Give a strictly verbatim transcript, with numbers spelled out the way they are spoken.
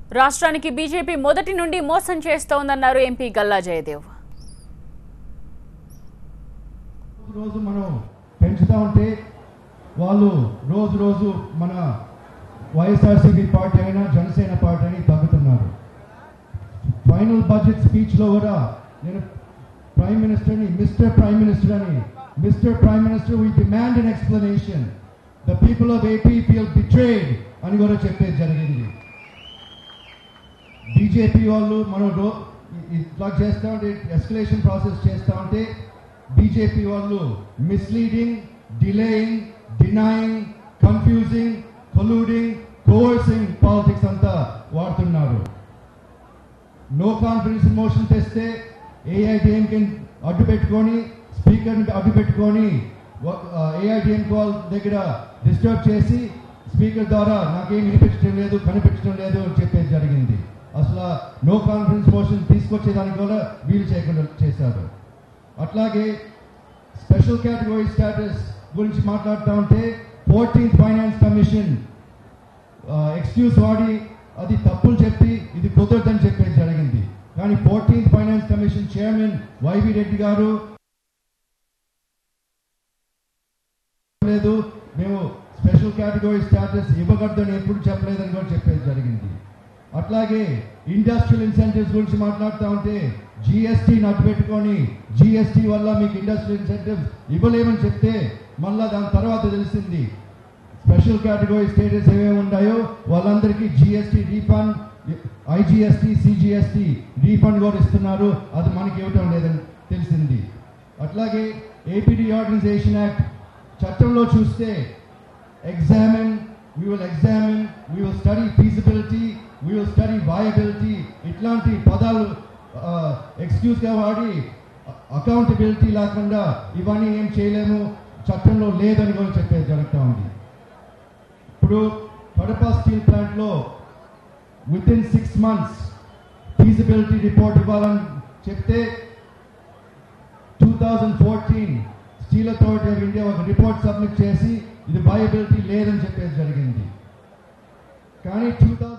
రాష్ట్రానికి బీజేపీ మొదటి నుండి మోసం చేస్తోందన్నారు ఎంపీ గల్లా జయదేవ్. రోజు మనం పెంచుతా ఉంటే వాళ్ళు రోజు రోజు మన వైఎస్ఆర్సీపీ పార్టీ అయినా జనసేన పార్టీ అని తగ్గుతున్నారు. ఫైనల్ బడ్జెట్ స్పీచ్లో కూడా నేను ప్రైమ్ మినిస్టర్ని మిస్టర్ ప్రైమ్ మినిస్టర్ అని mister prime minister we demand an explanation, the people of AP feel betrayed అని కూడా చెప్పేది జరిగింది. బీజేపీ వాళ్ళు మనం రో ఇట్లా చేస్తూ ఉంటే ఎస్కలేషన్ ప్రాసెస్ చేస్తూ ఉంటే బీజేపీ వాళ్ళు misleading, delaying, denying, confusing, colluding, coercing politics అంతా వాడుతున్నారు. నో కాన్ఫిడెన్స్ మోషన్ తెస్తే ఏఐడిఎంకే అడ్డు పెట్టుకొని స్పీకర్ని అడ్డు పెట్టుకొని ఏఐడిఎంకే వాళ్ళ దగ్గర డిస్టర్బ్ చేసి స్పీకర్ ద్వారా నాకేం వినిపించడం లేదు, కనిపించడం లేదు అని చెప్పేది జరిగింది. అసలు నో కాన్ఫిడెన్స్ మోషన్ తీసుకొచ్చేదానికి కూడా వీలు చేయకుండా చేశారు. అట్లాగే స్పెషల్ కేటగిరీ స్టేటస్ గురించి మాట్లాడుతూ ఉంటే ఫోర్టీన్త్ ఫైనాన్స్ కమిషన్ ఎక్స్క్యూజ్ వాడి అది తప్పులు చెప్పి ఇది కుదరదని చెప్పేది జరిగింది. కానీ fourteenth finance commission chairman Y V Reddy గారు లేదు, మేము స్పెషల్ కేటగిరీ స్టేటస్ ఇవ్వకూడదని ఎప్పుడు చెప్పలేదని కూడా చెప్పేది జరిగింది. అట్లాగే ఇండస్ట్రియల్ ఇన్సెంటివ్స్ గురించి మాట్లాడుతూ ఉంటే జిఎస్టీని అడ్డు పెట్టుకొని జిఎస్టీ వల్ల మీకు ఇండస్ట్రియల్ ఇన్సెంటివ్స్ ఇవ్వలేమని చెప్తే మళ్ళీ దాని తర్వాత తెలిసింది స్పెషల్ కేటగిరీ స్టేటస్ ఏమేమి ఉన్నాయో వాళ్ళందరికీ GST refund, IGST, CGST refund కూడా ఇస్తున్నారు. అది మనకి ఇవ్వటం లేదని తెలిసింది. అట్లాగే ఏపీ రీఆర్గనైజేషన్ యాక్ట్ చట్టంలో చూస్తే examine, we will examine, we will study feasibility, we will study viability ఇట్లాంటి పదాలు ఎక్స్క్యూజ్గా వాడి అకౌంటబిలిటీ లేకుండా ఇవన్నీ ఏం చేయలేము, చట్టంలో లేదని కూడా చెప్పేది జరుగుతూ ఉంది. ఇప్పుడు కడప స్టీల్ ప్లాంట్లో within six months feasibility report ఇవ్వాలని చెప్తే two thousand fourteen steel authority of India ఒక రిపోర్ట్ సబ్మిట్ చేసి ఇది వయబిలిటీ లేదని చెప్పేది జరిగింది. కానీ టూ థౌజండ్